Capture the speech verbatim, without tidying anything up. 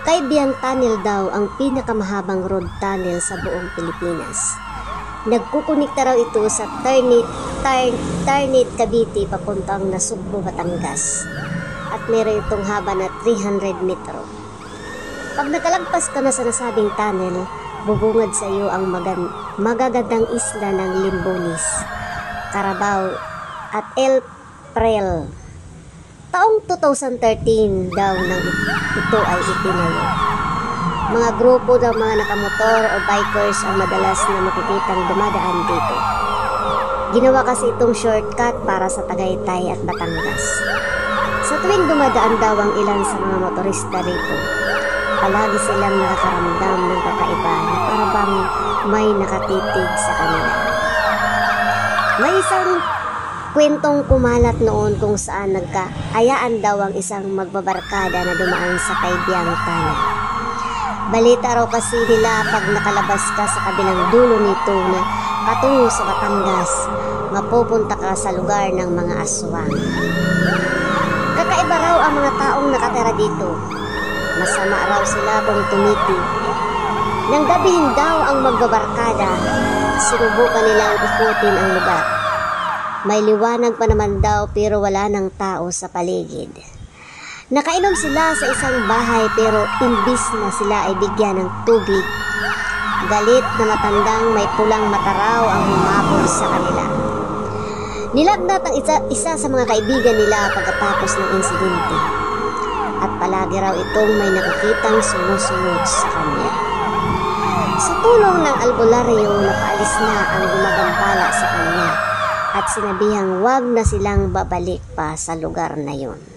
Kaibiyang Tunnel daw ang pinakamahabang road tunnel sa buong Pilipinas. Nagkukunikta raw ito sa Ternate, Ternate, Cavite papuntang Nasugbo, Batangas. At meron itong haba na three hundred metro. Pag nakalagpas ka na sa nasabing tunnel, bubungad sa iyo ang magan magagandang isla ng Limbonis, Carabao at El Prel. Taong two thousand thirteen daw nang ito ay itinayo. Mga grupo ng mga nakamotor o bikers ang madalas na makikitang dumadaan dito. Ginawa kasi itong shortcut para sa Tagaytay at Batangas. Sa tuwing dumadaan daw ang ilan sa mga motorista rito, palagi silang nakakaramdam ng kakaiba na parang may nakatitig sa kanila. May isang kwentong kumalat noon kung saan nagkaayaan daw ang isang magbabarkada na dumaan sa Kaibiyang Tunnel. Balita raw kasi nila pag nakalabas ka sa kabilang dulo nito na patungo sa Batangas, mapupunta ka sa lugar ng mga aswang. Kakaiba raw ang mga taong nakatira dito. Masama raw sila kung tumitig. Nang gabihin daw ang magbabarkada, sinubukan nilang ikutin ang lugar. May liwanag pa naman daw pero wala ng tao sa paligid. Nakainom sila sa isang bahay pero imbis na sila ay bigyan ng tubig, galit na matandang may pulang mata raw ang humabol sa kanila. Nilagnat ang isa, isa sa mga kaibigan nila pagkatapos ng insidente. At palagi raw itong may nakikitang sumusunod sa kanya. Sa tulong ng albularyo, napaalis na ang gumagambala sa kanya at sinabihang wag na silang babalik pa sa lugar na yun.